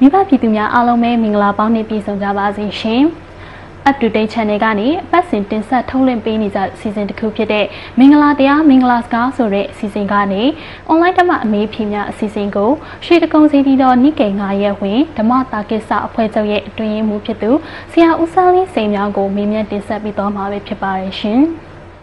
မိဘပြည်သူများအားလုံးပဲမင်္ဂလာပေါင်းနဲ့ပြည့်စုံကြပါစေရှင်။ Up to date channel ကနေအပတ်စဉ်တင်ဆက်ထုတ်လွှင့်ပေးနေကြစီစဉ်တစ်ခုဖြစ်တဲ့မင်္ဂလာတရားမင်္ဂလာစကားဆိုတဲ့အစီအစဉ်ကနေ online ဓမ္မအမေးဖြေများအစီအစဉ်ကိုရှေးတကုံစီတီတော်နိကေ9ရက်ဝင်ဓမ္မတာကိစ္စအဖွဲ့ချုပ်ရဲ့အတွင်းရေးမှူးဖြစ်သူဆရာဦးစားလင်းစိန်များကိုမေးမြန်းတင်ဆက်ပေးသွားမှာဖြစ်ပါတယ်ရှင်။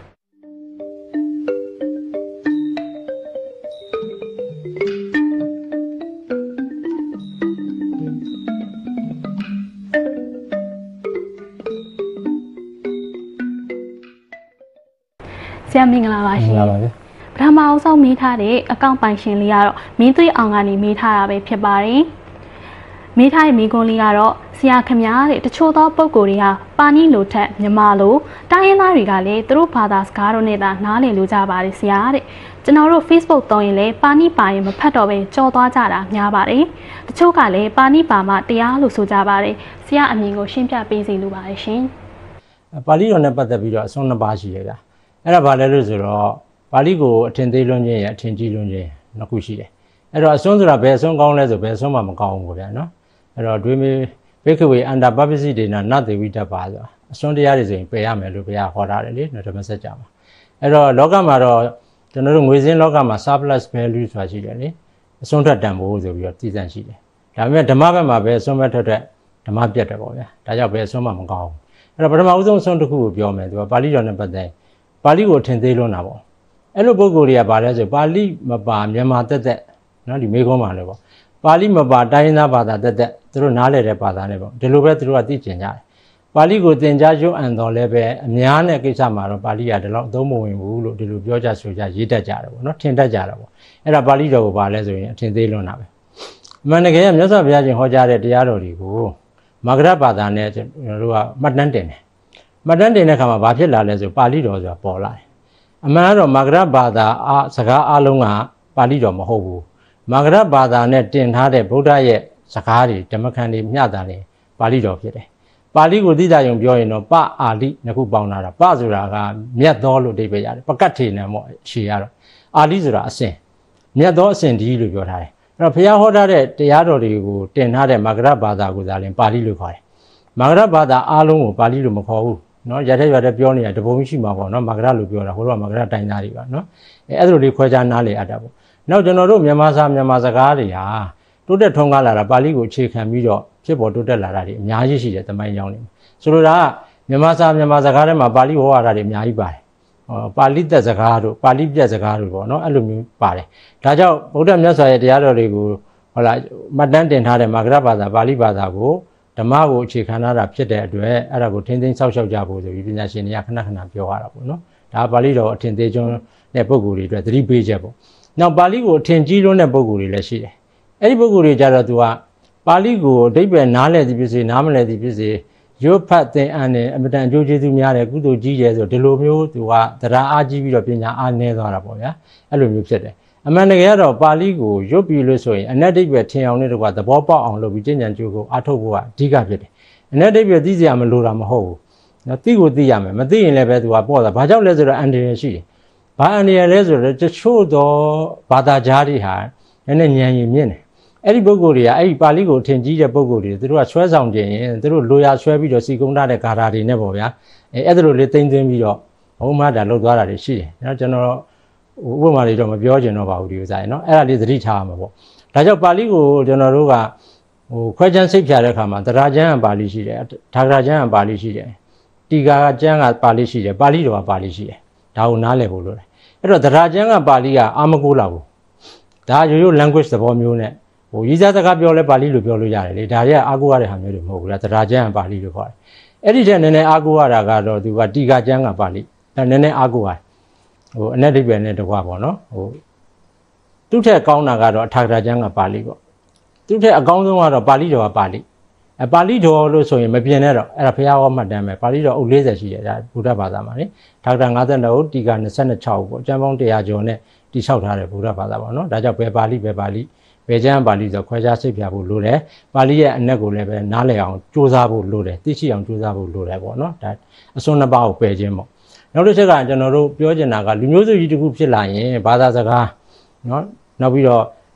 ဆရာမင်္ဂလာပါရှင်။ပထမအဆုံးမေးထားတဲ့အကောင့်ပိုင်ရှင်လေးကတော့မင်းသွေးအောင်ကနေမေးထားတာပဲဖြစ်ပါတယ်။မေးထားတဲ့မိကွန်းလေးကတော့ဆရာခင်ဗျားတဲ့တချို့သောပုံကိုယ်တွေကပါဏိလိုထက်မြန်မာလိုတိုင်းရင်းသားတွေကလည်းသူတို့ဘာသာစကားတို့နဲ့သာနားလည်လို့ကြပါတယ်ဆရာတဲ့။ကျွန်တော်တို့ Facebook သုံးရင်လည်းပါဏိပါရင်မဖတ်တော့ပဲကြော်သွားကြတာများပါတယ်။တချို့ကလည်းပါဏိပါမှတရားလို့ဆိုကြပါတယ်။ဆရာအမြင်ကိုရှင်းပြပေးစီလိုပါတယ်ရှင်။ပါဠိတော်နဲ့ပတ်သက်ပြီးတော့အဆုံးနှစ်ပါးရှိရတာ။အဲ့ဒါဘာလဲလို့ဆိုတော့ပါဠိကိုအထင်သေးလွန်းခြင်းရအထင်ကြီးလွန်းခြင်းနှစ်ခုရှိတယ်အဲ့တော့အစွန်းဆိုတာဘယ်အစွန်းကောင်းလဲဆိုဘယ်အစွန်းမှမကောင်းဘူးဗျာနော်အဲ့တော့တွေးမေဘိက္ခဝေအန္တာပပ္ပစီဒေနာနတေဝိတ္တပါဆိုတာအစွန်းတရားတွေဆိုရင်ပယ်ရမယ်လို့ဘုရားဟောထားတယ်လေဓမ္မစကြာမှာအဲ့တော့လောကမှာတော့ကျွန်တော်တို့ငွေစင်းလောကမှာ surplus value ဆိုတာရှိတယ်လေအစွန်းထက်တန်ဖို့ဆိုပြီးတော့တည်ဆန့်ရှိတယ်ဒါပေမဲ့ဓမ္မဘက်မှာပဲအစွန်းမဲ့ထက်ဓမ္မပြတ်တယ်ပေါ့ဗျာဒါကြောင့်ဘယ်အစွန်းမှမကောင်းဘူးအဲ့တော့ပထမဦးဆုံးအစွန်းတစ်ခုကိုပြောမယ်သူကပါဠိတော်နဲ့ပတ်သက်ပါဠိကိုထင်သေးလွန်းတာပေါ့အဲ့လိုပုဂ္ဂိုလ်တွေကဘာလဲဆိုပါဠိမပါမြန်မာတက်နော်ဒီမေခွန်းမှာလည်းပေါ့ပါဠိမပါတိုင်းရင်းသားဘာသာတက်သူတို့နားလည်တဲ့ဘာသာနဲ့ပေါ့ဒီလိုပဲသူတို့ကသိကျင်ကြတယ်ပါဠိကိုသင်ကြားရွတ်အံတော်လည်းပဲအများနဲ့ကိစ္စမှာတော့ပါဠိကဒီလောက်အသုံးမဝင်ဘူးလို့ဒီလိုပြောကြဆိုကြရေးတတ်ကြတယ်ပေါ့နော်ထင်တတ်ကြတယ်ပေါ့အဲ့ဒါပါဠိတော်ကိုပါလဲဆိုရင်အထင်သေးလွန်းတာပဲအမှန်တကယ်မြတ်စွာဘုရားရှင်ဟောကြားတဲ့တရားတော်တွေကိုမာဂရဘာသာနဲ့ကျွန်တော်တို့ကမှတ်တမ်းတင်တယ်မှတ်တမ်းတင်တဲ့အခါမှာဘာဖြစ်လာလဲဆိုပါဠိတော်ဆိုတာပေါ်လာတယ်အမှန်တော့မာဂရဘာသာစကားအလုံးကပါဠိတော်မဟုတ်ဘူးမာဂရဘာသာနဲ့တင်ထားတဲ့ဗုဒ္ဓရဲ့စကားတွေဓမ္မခန္တီမျှတာတယ်ပါဠိတော်ဖြစ်တယ်ပါဠိကိုသိတာယုံပြောရင်တော့ပအာလိနှစ်ခုပေါင်းလာတာပဆိုတာကမြတ်သောလို့အဓိပ္ပာယ်ရတယ်ပကတ်ထေနံပေါ့ရှေ့ရတော့အာလိဆိုတာအစဉ်မြတ်သောအစဉ်ဒီလို့ပြောထားတယ်အဲ့တော့ဘုရားဟောထားတဲ့တရားတော်တွေကိုတင်ထားတဲ့မာဂရဘာသာကိုသာလင်ပါဠိလို့ခေါ်တယ်မာဂရဘာသာအားလုံးကိုပါဠိလို့မခေါ်ဘူးနော်ရတဲ့ပြောနေတာတပုံရှိမှာပေါ့နော်မာဂရလို့ပြောတာဟိုတော့မာဂရတိုင်းသားတွေပါနော်အဲ့ဒါလိုလေးခွဲခြားနားလေအပ်တာပေါ့နောက်ကျွန်တော်တို့မြန်မာစကားတွေဟာတိုးတက်ထွန်းကားလာတာပါဠိကိုအခြေခံပြီးတော့ဖြစ်ပေါ်တိုးတက်လာတာတွေအများကြီးရှိတယ်သမိုင်းကြောင်းတွေဆိုလိုတာကမြန်မာစကားထဲမှာပါဠိဟောရတာတွေအများကြီးပါတယ်ပါဠိသက်စကားတို့ပါဠိပြတ်စကားတို့ပေါ့နော်အဲ့လိုမျိုးပါတယ်ဒါကြောင့်ဗုဒ္ဓမြတ်စွာရဲ့တရားတော်တွေကိုဟုတ်လားမှတ်တမ်းတင်ထားတဲ့မာဂရဘာသာပါဠိဘာသာကိုဓမ္မကိုအခြေခံထားတာဖြစ်တဲ့အတွက်အဲ့ဒါကိုထင်းထင်းဆောက်ရှောက်ကြဖို့ဆိုပြီးပညာရှင်တွေကခဏပြောရတာပေါ့နော်ဒါပါဠိတော်အထင်သေးကျွန်းတဲ့ပုဂ္ဂိုလ်တွေအတွက်သတိပေးချက်ပေါ့နောက်ပါဠိကိုအထင်ကြီးလွန်းတဲ့ပုဂ္ဂိုလ်တွေလည်းရှိတယ်အဲ့ဒီပုဂ္ဂိုလ်တွေကြတော့သူကပါဠိကိုအဓိပ္ပာယ်နားလည်သည်ဖြစ်စေနားမလည်သည်ဖြစ်စေရွတ်ဖတ်သင်အပ်နေအမတန်အကျိုးကျေးဇူးများတယ်ကုသိုလ်ကြီးတယ်ဆိုဒီလိုမျိုးသူကတရားအားကြီးပြီးတော့ပညာအားနည်းသွားတာပေါ့ဗျာအဲ့လိုမျိုးဖြစ်တယ်အမှန်တကယ်တော့ပါဠိကိုရွတ်ပြီးလို့ဆိုရင်အနက်တိပ္ပယ်ထင်အောင်နဲ့တကွာသဘောပေါက်အောင်လုပ်ပြီးကျင့်ကြံကြိုးကိုအားထုတ်ဖို့ကအဓိကဖြစ်တယ်အနက်တိပ္ပယ်သိစရာမလိုတာမဟုတ်ဘူးနော်သိကိုသိရမယ်မသိရင်လည်းပဲသူကပေါ့တာဘာကြောင့်လဲဆိုတော့အန္တရာယ်ရှိတယ်ဘာအန္တရာယ်လဲဆိုတော့တချို့သောဘာသာကြားတွေဟာနည်းနည်းဉာဏ်ရည်မြင့်တယ်အဲ့ဒီပုဂ္ဂိုလ်တွေကအဲ့ဒီပါဠိကိုထင်ကြီးတဲ့ပုဂ္ဂိုလ်တွေသူတို့ကဆွဲဆောင်ခြင်းရင်သူတို့လိုရာဆွဲပြီးတော့စီကုန်းထားတဲ့ဂါထာတွေနဲ့ပေါ့ဗျာအဲ့ဒါလိုလေးသိမ့်သွင်းပြီးတော့ဘုံမတာလှုပ်သွားတာတွေရှိတယ်နော်ကျွန်တော်ဥပမာလေးတော့မပြောချင်တော့ပါဘူးဒီဥစ္စာရယ်နော်အဲ့ဒါလေးသတိထားရမှာပေါ့ဒါကြောင့်ပါဠိကိုကျွန်တော်တို့ကခွဲခြမ်းစိတ်ဖြာတဲ့အခါမှာတရားကျမ်းကပါဠိရှိတယ်ထာဂရကျမ်းကပါဠိရှိတယ်တီဃာကျမ်းကပါဠိရှိတယ်ပါဠိတော်ကပါဠိရှိတယ်ဒါကိုနားလည်ဖို့လိုတယ်အဲ့တော့တရားကျမ်းကပါဠိကအာမကိုးလာဘူးဒါရိုး language သဘောမျိုးနဲ့ရေးစားစကားပြောလဲပါဠိလိုပြောလို့ရတယ်လေဒါတွေကအာကိုးရတဲ့ဟာမျိုးတွေမဟုတ်ဘူးလားတရားကျမ်းကပါဠိလို့ခေါ်တယ်အဲ့ဒီထက်နည်းနည်းအာကိုးရတာကတော့သူကတီဃာကျမ်းကပါဠိဒါနည်းနည်းအာကိုးရတယ်အနက်ဒိဗ္ဗေနဲ့တကွာပေါ့နော်သူ့ထက်ကောင်းတာကတော့အထာဂရကျမ်းကပါဠိပေါ့သူ့ထက်အကောင်းဆုံးကတော့ပါဠိတော်ကပါဠိပါဠိတော်လို့ဆိုရင်မပြင်နဲ့တော့အဲ့ဒါဘုရားဟောမှတ်တမ်းပဲပါဠိတော်အုပ်40ရှိတယ်ဒါဗုဒ္ဓဘာသာမှာလေထာဂရ52ဦးတီဃာ26ပေါ့အကျမ်းပေါင်း100ကျော်နဲ့တိဆောက်ထားတယ်ဗုဒ္ဓဘာသာပေါ့နော်ဒါကြောင့်ဘယ်ပါဠိဘယ်ကျမ်းပါဠိဆိုခွဲခြားစိတ်ဖြာဖို့လိုတယ်ပါဠိရဲ့အနက်ကိုလည်းပဲနားလည်အောင်ကြိုးစားဖို့လိုတယ်သိရှိအောင်ကြိုးစားဖို့လိုတယ်ပေါ့နော်ဒါအစွန်းနှစ်ပါးကိုပယ်ခြင်းပေါ့နောက်တစ်ချက်ကကျွန်တော်တို့ပြောချင်တာကလူမျိုးစုကြီးတစ်ခုဖြစ်လာရင်ဘာသာစကားနော်နောက်ပြီးတော့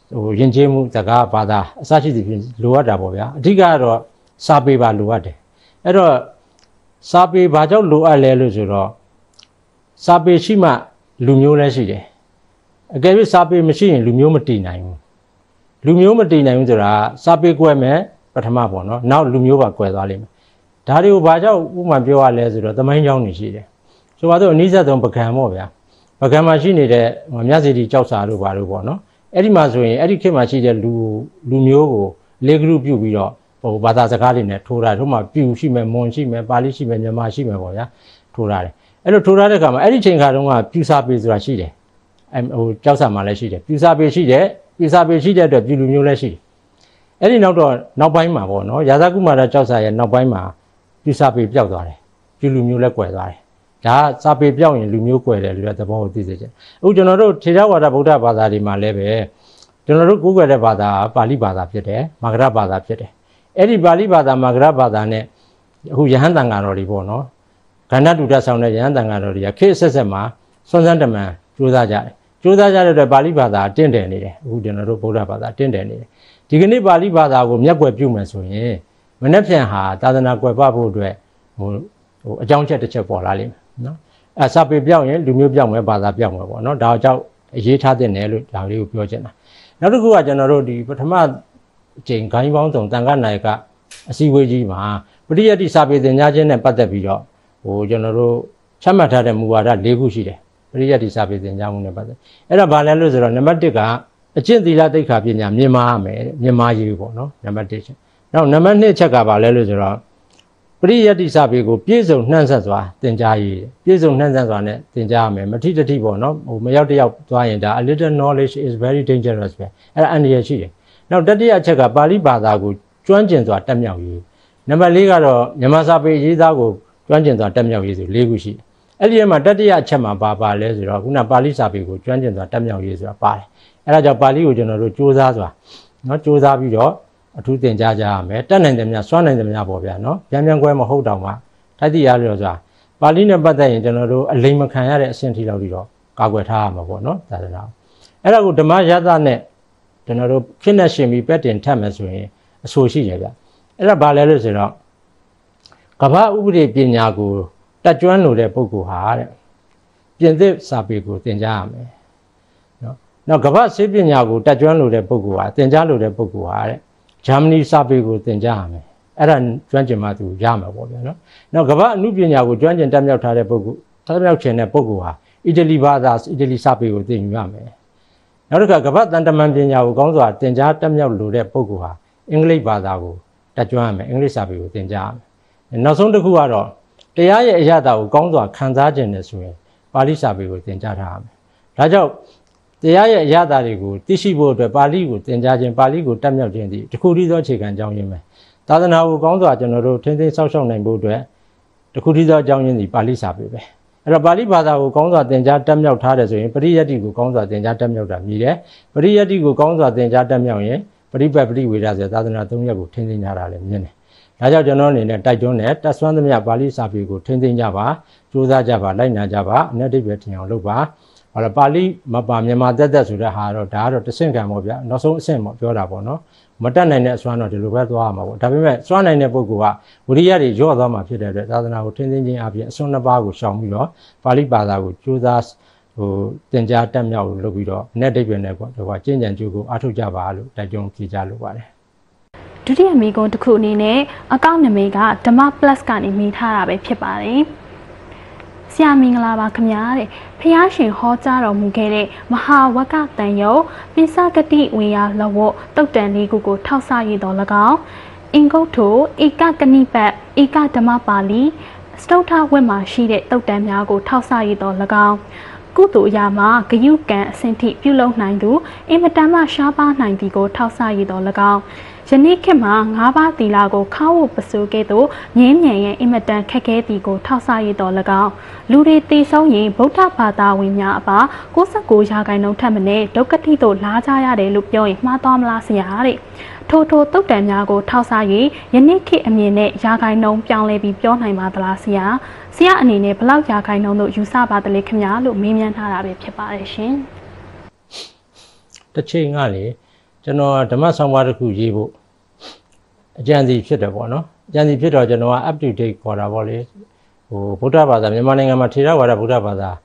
ယဉ်ကျေးမှုစကားဘာသာအစရှိသဖြင့်လိုအပ်တာပေါ့ဗျာအဓိကကတော့စာပေပါလိုအပ်တယ်အဲ့တော့စာပေဘာကြောင့်လိုအပ်လဲလို့ဆိုတော့စာပေရှိမှလူမျိုးလည်းရှိတယ်အကယ်၍စာပေမရှိရင်လူမျိုးမတည်နိုင်ဘူးလူမျိုးမတည်နိုင်ဘူးဆိုတာစာပေကွယ်မယ်ပထမပေါ့နော်နောက်လူမျိုးပါကွယ်သွားလိမ့်မယ်ဒါတွေကိုဘာကြောင့်ဥပမာပြောရလဲဆိုတော့သမိုင်းကြောင်းနေရှိတယ်ဆိုပါတော့အနည်းဆက်ဆုံးပကံပေါ့ဗျာပကံမှာရှိနေတဲ့မြတ်စီတီကြောက်စာတို့ဘာလို့ပေါ့နော်အဲ့ဒီမှာဆိုရင်အဲ့ဒီခေတ်မှာရှိတဲ့လူမျိုးကိုလေကရုပြုပြီးတော့ဘာသာစကားတွေနဲ့ထိုးထားတယ်တို့မှာပြူရှိမယ်မွန်ရှိမယ်ပါဠိရှိမယ်မြန်မာရှိမယ်ပေါ့ဗျာထိုးထားတယ်အဲ့လိုထိုးထားတဲ့အခါမှာအဲ့ဒီချိန်ခါတုန်းကပြူစာပေဆိုတာရှိတယ်ကြောက်စာမှာလည်းရှိတယ်ပြူစာပေရှိတယ်ပြူစာပေရှိတဲ့အတွက်ပြူလူမျိုးလည်းရှိတယ်အဲ့ဒီနောက်ပိုင်းမှာပေါ့နော်ရာဇကုမာရကြောက်စာရဲ့နောက်ပိုင်းမှာပြူစာပေပျောက်သွားတယ်ပြူလူမျိုးလည်းကွယ်သွားတယ်ဒါစာပေပြောင်းရင်လူမျိုးကွယ်တယ်လို့သဘောကိုသိစေချင်အခုကျွန်တော်တို့ထေရဝါဒဗုဒ္ဓဘာသာတွေမှာလည်းပဲကျွန်တော်တို့ကိုးကွယ်တဲ့ဘာသာပါဠိဘာသာဖြစ်တယ်မာဂရဘာသာဖြစ်တယ်အဲ့ဒီပါဠိဘာသာမာဂရဘာသာနဲ့အခုယဟန်တန်ဃာတော်တွေပေါ့နော်ကဏ္ဍတူတတ်ဆောင်တဲ့ယဟန်တန်ဃာတော်တွေကခေတ်ဆက်မှာစွန်းစမ်းတမန်ကြိုးစားကြတယ်ကြိုးစားကြတဲ့အတွက်ပါဠိဘာသာတင့်တယ်နေတယ်အခုကျွန်တော်တို့ဗုဒ္ဓဘာသာတင့်တယ်နေတယ်ဒီကနေ့ပါဠိဘာသာကိုမျက်ကွယ်ပြုမယ်ဆိုရင်မနေ့ပြန်ဟာသာသနာကွယ်ပဖို့အတွက်အကြောင်းချက်တစ်ချက်ပေါ်လာလိမ့်မယ်နော်အဲစာပေပြောင်းရင်လူမျိုးပြောင်းမယ်ဘာသာပြောင်းမယ်ပေါ့နော်ဒါကြောင့်အရေးထားတဲ့နယ်လို့ဒါလေးကိုပြောချင်တာနောက်တစ်ခုကကျွန်တော်တို့ဒီပထမအချိန်ဂိုင်းပေါင်းဆောင်တန်ခါနိုင်ကအစည်းအဝေးကြီးမှာပရိယတ်တိစာပေသင်ကြားခြင်းနဲ့ပတ်သက်ပြီးတော့ကျွန်တော်တို့ချမှတ်ထားတဲ့မူဝါဒ၄ခုရှိတယ်ပရိယတ်တိစာပေသင်ကြားမှုနဲ့ပတ်သက်အဲ့ဒါဘာလဲလို့ဆိုတော့နံပါတ်1ကအကျင့်သီလသိက္ခာပညာမြင်မာရမယ်မြင်မာရေးပေါ့နော်နံပါတ်1ချက်နောက်နံပါတ်2ချက်ကဘာလဲလို့ဆိုတော့ပရိယတ်တိစာပေကိုပြည့်စုံနှံ့ဆက်စွာသင်ကြားရေးပြည့်စုံနှံ့ဆက်စွာနဲ့သင်ကြားရမယ်မထိတထိပေါ့နော်မရောက်တယောက်သွားရင်ဒါ a little knowledge is very dangerous ပဲအဲ့ဒါအန္တရာယ်ရှိတယ်နောက်တတိယအချက်ကပါဠိဘာသာကိုကျွမ်းကျင်စွာတက်မြောက်ရေးနံပါတ်4ကတော့မြန်မာစာပေရေးသားကိုကျွမ်းကျင်စွာတက်မြောက်ရေးဆို၄ခုရှိတယ်အဲ့ဒီမှာတတိယအချက်မှာပါလဲဆိုတော့ခုနပါဠိစာပေကိုကျွမ်းကျင်စွာတက်မြောက်ရေးဆိုတာပါတယ်အဲ့ဒါကြောင့်ပါဠိကိုကျွန်တော်တို့စူးစမ်းစွာနော်စူးစမ်းပြီးတော့အထူးသင်ကြားကြရမယ်တက်နိုင်တယ်များစွမ်းနိုင်တယ်များပေါ့ဗျာနော်ပြန်ကွဲမဟုတ်တော့မှထိုက်တိရလို့ဆိုတာပါဠိနဲ့ပတ်သက်ရင်ကျွန်တော်တို့အလိမ်မခံရတဲ့အဆင့်ထိလောက်ပြီးတော့ကာကွယ်ထားရမှာပေါ့နော်သာသနာအဲ့ဒါကိုဓမ္မရသနဲ့ကျွန်တော်တို့ဖြစ်နေရှင်ပြီးပက်တင်ထပ်မယ်ဆိုရင်အဆိုရှိတယ်ဗျအဲ့ဒါဘာလဲလို့ဆိုတော့ကမ္ဘာဥပဒေပညာကိုတက်ကျွမ်းလို့တဲ့ပုဂ္ဂိုလ်ဟာတဲ့ပြင်သစ်စာပေကိုသင်ကြားရမယ်နော်နောက်ကမ္ဘာဆေးပညာကိုတက်ကျွမ်းလို့တဲ့ပုဂ္ဂိုလ်ဟာသင်ကြားလို့တဲ့ပုဂ္ဂိုလ်ဟာတဲ့ဂျာမနီစာပေကိုသင်ကြားရမယ်အဲ့ဒါကျွမ်းကျင်မှသူရမှာပေါ့ဗျာနော်နောက်ကမ္ဘာအမှုပညာကိုကျွမ်းကျင်တက်မြောက်ထားတဲ့ပုဂ္ဂိုလ်တက်မြောက်ခြင်းတဲ့ပုဂ္ဂိုလ်ဟာအီတလီဘာသာအီတလီစာပေကိုသင်ယူရမယ်နောက်တစ်ခါကမ္ဘာတန်တမန်ပညာကိုကောင်းစွာသင်ကြားတက်မြောက်လို့တဲ့ပုဂ္ဂိုလ်ဟာအင်္ဂလိပ်ဘာသာကိုတက်ကျွမ်းရမယ်အင်္ဂလိပ်စာပေကိုသင်ကြားရမယ်နောက်ဆုံးတစ်ခုကတော့တရားရဲ့အရာတာကိုကောင်းစွာခံစားခြင်းနဲ့ဆိုရင်ပါဠိစာပေကိုသင်ကြားထားရမယ်ဒါကြောင့်တရားရဲ့အရာတာတွေကိုသိရှိဖို့အတွက်ပါဠိကိုသင်ကြားခြင်းပါဠိကိုတက်မြောက်ခြင်းဒီတစ်ခုတည်းသောအခြေခံအကြောင်းရင်းပဲသာသနာကိုကောင်းစွာကျွန်တော်တို့ထင်းထင်းဆောက်ရှောက်နိုင်ဖို့အတွက်တစ်ခုတည်းသောအကြောင်းရင်းဒီပါဠိစာပေပဲအဲ့တော့ပါဠိဘာသာကိုကောင်းစွာသင်ကြားတက်မြောက်ထားတယ်ဆိုရင်ပရိယတ်တိကိုကောင်းစွာသင်ကြားတက်မြောက်တာမြည်တယ်ပရိယတ်တိကိုကောင်းစွာသင်ကြားတက်မြောက်ရင်ပရိပတ်ပရိဝေဒဆိုသာသနာ၃ရပ်ကိုထင်းထင်းကြတာလည်းမြင်တယ်ဒါကြောင့်ကျွန်တော်အနေနဲ့တိုက်တွန်းတယ်တက်ဆွမ်းသမျှပါဠိစာပေကိုထင်းထင်းကြပါကြိုးစားကြပါလိုက်နာကြပါအနက်တိပဲထင်အောင်လုပ်ပါဟောလားပါဠိမပါမြန်မာတက်ဆိုတဲ့ဟာတော့ဒါကတော့တဆင့်ခံပေါ့ဗျာနောက်ဆုံးအဆင့်ပေါ့ပြောတာပေါ့နော်မတက်နိုင်တဲ့အစွမ်းတော့ဒီလိုပဲသွားရမှာပေါ့ဒါပေမဲ့စွမ်းနိုင်တဲ့ပုဂ္ဂိုလ်ကဝိရိယတွေညော့သွားမှာဖြစ်တဲ့အတွက်သာသနာကိုထင်းထင်းချင်းအပြင်အစွမ်းနှစ်ပါးကိုရှောင်ပြီးတော့ပါဠိဘာသာကိုကြိုးစားသင်ကြားတက်မြောက်လုပ်ပြီးတော့အနက်တိပဲနဲ့ပေါ့ဒီကကျင့်ကြံကြိုးကိုအားထုတ်ကြပါလို့တိုက်တွန်းပြကြလိုပါတယ်ဒုတိယမိကုံတစ်ခုအနေနဲ့အကောင့်နမိတ်ကဓမ္မ plus ကနေမိထားတာပဲဖြစ်ပါတယ်ဆရာမင်္ဂလာပါခင်ဗျာတဲ့ဖျားရှင်ဟောကြားတော်မူခဲ့တဲ့မဟာဝကတန်ယုတ်ပိစကတိဝေယလဝတ်တုတ်တန်လေးခုကိုထောက်ဆရည်တော်၎င်းအင်္ဂုတ်ထိုဧကကနိပတ်ဧကဓမ္မပါဠိစတုထဝတ်မှာရှိတဲ့တုတ်တန်များကိုထောက်ဆရည်တော်၎င်းကုသိုလ်အရာမှာဂယုကံအစဉ်ထိပြုလုပ်နိုင်သူအင်မတန်မှရှားပါးနိုင်သည်ကိုထောက်ဆရည်တော်၎င်းယနေ့ခေတ်မှာ၅ပါးသီလကိုခါဝပစိုးကဲ့သို့ငင်းမြန်ရဲ့အင်မတန်ခက်ခဲသည်ကိုထောက်ဆရည်တော်၎င်းလူတွေတည်ဆုံးရင်ဗုဒ္ဓဘာသာဝင်များအပါ69%ထက်မနည်းဒုက္ခတိသို့လာကြရတယ်လို့ပြောရင်မှားသွားမလားဆရာတဲ့ထိုတုတ်တန်များကိုထောက်ဆ၍ယနေ့ခေတ်အမြင်နဲ့ရာခိုင်နှုန်းပြောင်းလဲပြီးပြောနိုင်ပါသလားဆရာအနေနဲ့ဘလောက်ရာခိုင်နှုန်းတို့ယူဆပါသလဲခင်ဗျာလို့မေးမြန်းထားတာပဲဖြစ်ပါတယ်ရှင်တစ်ချိန်ကလေကျွန်တော်ဓမ္မဆောင်ပါတစ်ခုရေးဖို့အကြံစီဖြစ်တယ်ပေါ့နော်အကြံစီဖြစ်တော့ကျွန်တော်က up to date ခေါ်တာပေါ့လေဟိုဗုဒ္ဓဘာသာမြန်မာနိုင်ငံမှာထေရဝါဒဗုဒ္ဓဘာသာ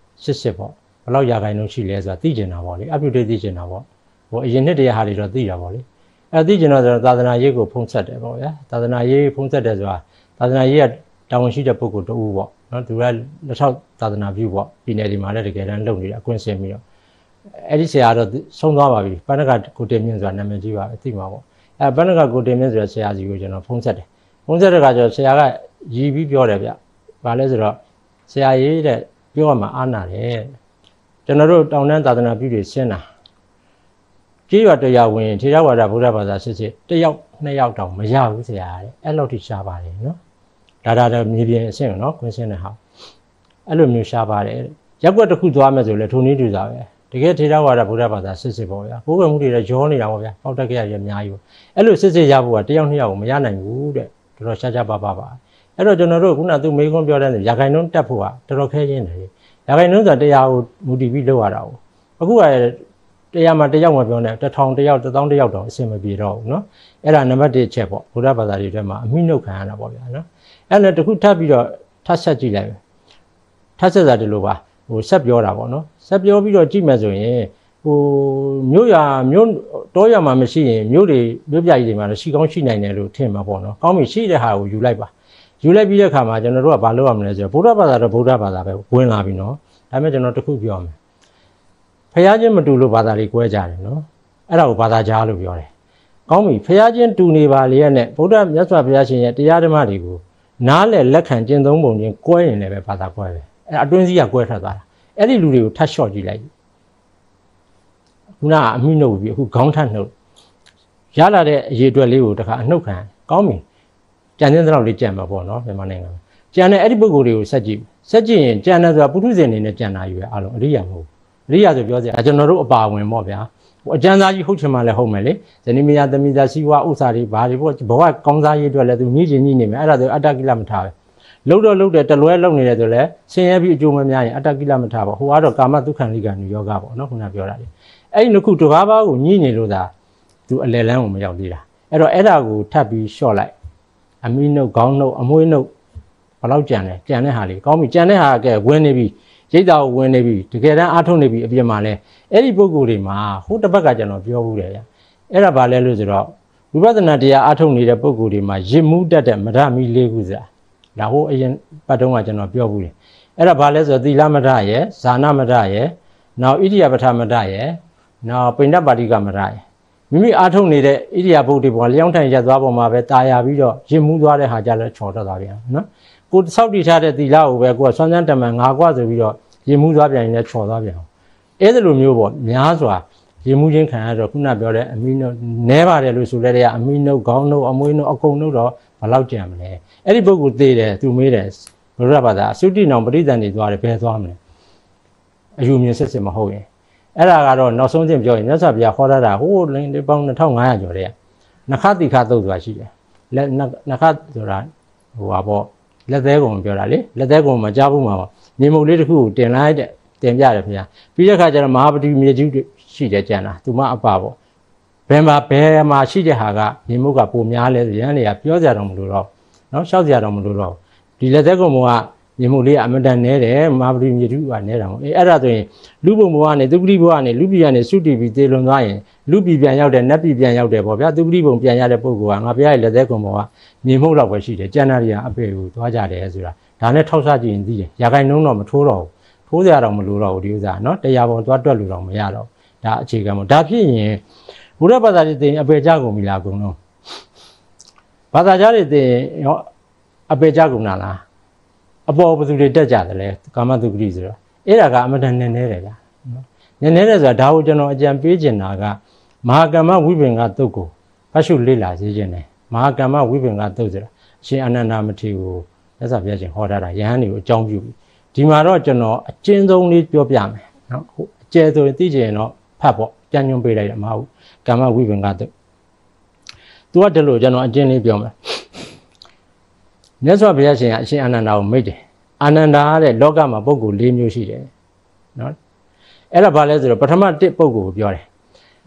80ပေါ့ဘယ်လောက်ရာခိုင်နှုန်းရှိလဲဆိုတာသိကျင်တာပေါ့လေ up to date သိကျင်တာပေါ့ဟိုအရင်နှစ်တည်းဟာတွေတော့သိတာပေါ့လေအဲသိကျင်တော့ဆိုတော့သာသနာရေးကိုဖုံးဆက်တယ်ပေါ့ဗျာသာသနာရေးဖုံးဆက်တယ်ဆိုတာသာသနာရေးကတာဝန်ရှိတဲ့ပုဂ္ဂိုလ်တဦးပေါ့နော်သူကလက်ထောက်သာသနာပြုပေါ့ပြည်နယ်ဒီမှာလည်းတကယ်တမ်းလုပ်နေတယ်အကွင်းဆင်းပြီးတော့အဲ့ဒီဆရာတော့ဆုံးသွားပါပြီပဏ္ဏကကိုတင်မြင့်ဆိုတာနာမည်ကြီးပါပဲသိမှာပေါ့အဲပဏ္ဏကကိုတင်မြင့်ဆိုတဲ့ဆရာကြီးကိုကျွန်တော်ဖုံးဆက်တယ်ဖုံးဆက်တဲ့အခါကျတော့ဆရာကရည်ပြီးပြောတယ်ဗျဘာလဲဆိုတော့ဆရာကြီးတဲ့ပြောရမှာအားနာတယ်ကျွန်တော်တို့တောင်တန်းသာသနာပြုတွေရှင်းတာကြေးရွာတရားဝင်ထေရဝါဒဗုဒ္ဓဘာသာစစ်တယောက်နှစ်ယောက်တောင်မရဘူးဆရာတဲ့အဲ့လောက်ထိရှားပါတယ်နော်ဒါတော့မြေပြင်အဆင့်နော်ကွင်းရှင်းတဲ့ဟာအဲ့လိုမျိုးရှားပါတယ်ရက်ွက်တစ်ခုသွားမယ်ဆိုလဲထုံနည်းတူတာပဲတကယ်ထေရဝါဒဗုဒ္ဓဘာသာစစ်ပေါ့ဗျာကိုယ်ပဲမှုတွေလည်းရောနေတာပေါ့ဗျာပေါက်တက်ကြရအများကြီးပေါ့အဲ့လိုစစ်ရဖို့ကတယောက်နှစ်ယောက်ကိုမရနိုင်ဘူးတဲ့တော်တော်ရှားရှားပါပါအဲ့တော့ကျွန်တော်တို့ခုနကသူမေးခွန်းပြောတဲ့ရာခိုင်နှုန်းတက်ဖို့ကတော်တော်ခဲရင်းတယ်ရာခိုင်နှုန်းဆိုတရားကိုမူတည်ပြီးလုပ်ရတာကိုအခုကတရားမှာတယောက်မပြောနဲ့1000တယောက်1000တယောက်တော့အဆင်မပြေတော့ဘူးเนาะအဲ့ဒါနံပါတ်1ချက်ပေါ့ဗုဒ္ဓဘာသာတွေထဲမှာအမိနှုတ်ခံရတာပေါ့ဗျာเนาะအဲ့နဲ့တခုထပ်ပြီးတော့ထပ်ဆက်ကြည့်လိုက်ထပ်ဆက်တာဒီလိုပါဟိုဆက်ပြောတာပေါ့เนาะဆက်ပြောပြီးတော့ကြည့်မယ်ဆိုရင်ဟိုမြို့တောရမှာမရှိရင်မြို့ပြကြီးတွေမှာတော့ရှိကောင်းရှိနိုင်တယ်လို့ထင်မှာပေါ့เนาะကောင်းပြီရှိတဲ့ဟာကိုယူလိုက်ပါယူလိုက်ပြီးတဲ့အခါမှာကျွန်တော်တို့ကဘာလုပ်ရမလဲဆိုတော့ဗုဒ္ဓဘာသာတော့ဗုဒ္ဓဘာသာပဲဝင်လာပြီเนาะဒါပေမဲ့ကျွန်တော်တခုပြောမယ်ဖျားချင်းမတူလို့ဘာသာတွေကွဲကြတယ်နော်အဲ့ဒါကိုဘာသာကြားလို့ပြောတယ်ကောင်းပြီဖျားချင်းတူနေပါလေရဲ့နဲ့ဗုဒ္ဓမြတ်စွာဘုရားရှင်ရဲ့တရားဓမ္မတွေကိုနားလည်လက်ခံကျင့်သုံးပုံချင်းကွဲရင်လည်းပဲဘာသာကွဲပဲအဲ့အတွင်းစည်းကကွဲထွက်သွားတာအဲ့ဒီလူတွေကိုထပ်လျှော့ကြည့်လိုက်ခုနကအမိနှုတ်ပြီးအခုခေါင်းထပ်နှုတ်ရလာတဲ့အရေးအတွက်လေးကိုတခါအနှုတ်ခံကောင်းပြီကြံတဲ့တော့လေးကြံမှာပေါ့နော်မြန်မာနိုင်ငံမှာကြံတဲ့အဲ့ဒီပုဂ္ဂိုလ်တွေကိုဆက်ကြည့်ရင်ကြံတယ်ဆိုတာပုထုဇဉ်အနေနဲ့ကြံတာယူပဲအားလုံးအရိယာမဟုတ်အရိယာဆိုပြောစရာကျွန်တော်တို့အပါဝင်ပေါ့ဗျာဟိုအကျဉ်းသားကြီးဟုတ်ချင်မှလည်းဟုတ်မယ်လေဇနီးမယားသမီးသားစီဝါဥစ္စာတွေဘာတွေပေါ့ဘဝကောင်းစားရေးအတွက်လည်းသူညှိချင်းညှိနေမယ်အဲ့ဒါဆိုအတ္တကိလမထားပဲလှုပ်တယ်တလွဲလှုပ်နေတယ်ဆိုလည်းဆင်းရဲပြီးအကျိုးမများရင်အတ္တကိလမထားပါဟိုကတော့ကာမဒုက္ခလိကနုယောဂပေါ့နော်ခုနပြောတာလေအဲ့ဒီနှစ်ခုတစ်ပါးပါးကိုညှိနေလို့သာသူအလယ်လန်းကိုမရောက်သေးတာအဲ့တော့အဲ့ဒါကိုထပ်ပြီးလျှော့လိုက်အမိနှုတ်ခေါင်းနှုတ်အမွှေးနှုတ်ဘယ်လောက်ကြံလဲကြံတဲ့ဟာလေးကောင်းပြီကြံတဲ့ဟာကဲဝင်နေပြီရိတ်တာကိုဝင်နေပြီတကယ်တမ်းအားထုတ်နေပြီအပြင်မှာလဲအဲ့ဒီပုံကိုယ်တွေမှာဟိုတစ်ဘက်ကကျွန်တော်ပြောဘူးတယ်ဗျအဲ့ဒါဘာလဲလို့ဆိုတော့ဝိပဿနာတရားအားထုတ်နေတဲ့ပုံကိုယ်တွေမှာရစ်မှုတတ်တဲ့မဒမီ၄ခုဆိုတာဒါဟိုအရင်ပတ်တုန်းကကျွန်တော်ပြောဘူးတယ်အဲ့ဒါဘာလဲဆိုတော့သီလမဒရဲ့ဇာနမဒရဲ့နောက်ဣရိယာပဋ္ဌမဒရဲ့နောက်ပိဏ္ဍပါတိကမဒရဲ့မိမိအားထုတ်နေတဲ့ဣရိယာပုတ်တွေပေါ်လျောင်းထိုင်ရက်သွားပေါ်မှာပဲတာယာပြီးတော့ရစ်မှုသွားတဲ့ဟာကြလဲချော်တော့သွားပြန်နော်ကိုစောက်တည်ထားတဲ့သီလကိုပဲကိုကဆွမ်းစမ်းတမန်ငါကွဆိုပြီးတော့ရေမှုသွားပြန်ရင်လည်းချော်သွားပြန်အောင်အဲ့ဒါလိုမျိုးပေါ့များစွာရေမှုချင်းခံရတော့ခုနပြောတဲ့အမီနှုတ်နဲပါတယ်လို့ဆိုလဲတဲ့အမီနှုတ်ခေါင်းနှုတ်အမွှေးနှုတ်အကုန်နှုတ်တော့ဘယ်လောက်ကြံမလဲအဲ့ဒီပုဂ္ဂိုလ်သေးတယ်သူမေးတယ်ဘုရားဘာသာအသုတိနောင်ပရိသန်တွေသွားတယ်ဘယ်သွားမလဲအယူမြင်စစ်စစ်မဟုတ်ရင်အဲ့ဒါကတော့နောက်ဆုံးချင်းပြောရင်မြတ်စွာဘုရားဟောတာဟိုးလင်းပေါင်း2500ကျော်တဲ့နခတိခသုတ်ဆိုတာရှိတယ်လက်နခဆိုတာဟိုပါပေါ့လက်သေးကုံပြောတာလေလက်သေးကုံမကြားဘူးမှာပေါ့မြေမုတ်လေးတစ်ခုကိုတင်လိုက်တဲ့တင်ပြတယ်ခင်ဗျာပြီးတဲ့ခါကျတော့မဟာပတိမြေကြီးရှိတယ်ကြံတာသူမအပပေါ့ဘယ်မှာရှိတဲ့ဟာကမြေမုတ်ကပိုများလဲရန်တွေကပြောကြတော့မလို့တော့နော်ရှောက်ကြတော့မလို့တော့ဒီလက်သေးကုံကမြေမုတ်လေးကအမတန်နဲတယ်မဟာပတိမြေကြီးကနဲတာပေါ့အဲ့ဒါဆိုရင်လူဘုံဘဝနဲ့သူပတိဘဝနဲ့လူပြည်ကနေစုတည်ပြီးတေလွန်သွားရင်လူပြည်ပြန်ရောက်တယ်နတ်ပြည်ပြန်ရောက်တယ်ပေါ့ဗျာသူပတိဘုံပြန်ရတဲ့ပုဂ္ဂိုလ်ကငါဘုရားရဲ့လက်သေးကုံကမြေမုတ်လောက်ပဲရှိတယ်ကျန်တာတွေကအပေကိုသွားကြတယ်ဆိုတာဒါနဲ့ထောက်ဆကြည့်ရင်သိတယ်ရာခိုင်နှုန်းတော့မထိုးတော့ဘူးထိုးကြရတော့မလို့တော့ဘူးဒီဥစ္စာနော်တရားပေါ်သွားတွက်လို့တော့မရတော့ဒါအခြေခံပေါ့ဒါဖြစ်ရင်ဘုရားဘာသာတွေသိရင်အပေကြကုန်ပြီလားကုန်လုံးဘာသာကြားတွေသိရင်ရောအပေကြကုန်လားအပေါ်ဘယ်သူတွေတက်ကြတယ်လဲကာမတုပ္ပတိဆိုတော့အဲ့ဒါကအမတန်နည်းနေတယ်ဗျာနော်နည်းနေတယ်ဆိုတာဒါကိုကျွန်တော်အကြံပေးချင်တာကမဟာကမ္မဝိပင်္ဂတုတ်ကိုဖတ်ရှုလေ့လာစေခြင်းတယ်မဟာကမ္မဝိပင်္ဂတုတ်ဆိုတာအရှင်အနန္ဒမထေရကိုလက်စာပြခြင်းဟောထားတာယဟန်တွေကိုအကြောင်းပြုပြီးဒီမှာတော့ကျွန်တော်အကျဉ်းဆုံးလေးပြောပြမယ်နော်ဟိုအကျယ်ဆိုရင်သိချင်ရင်တော့ဖတ်ပေါ့ပြန်ညွှန်ပေးလိုက်တယ်မဟုတ်ကမ္မဝိပင်္ဂတုတ်သူကတလို့ကျွန်တော်အကျဉ်းလေးပြောမယ်မြတ်စွာဘုရားရှင်ကအရှင်အာနန္ဒာကိုမိတ်တယ်အာနန္ဒာတဲ့လောကမှာပုဂ္ဂိုလ်၄မျိုးရှိတယ်နော်အဲ့ဒါဘာလဲဆိုတော့ပထမ1ပုဂ္ဂိုလ်ကိုပြောတယ်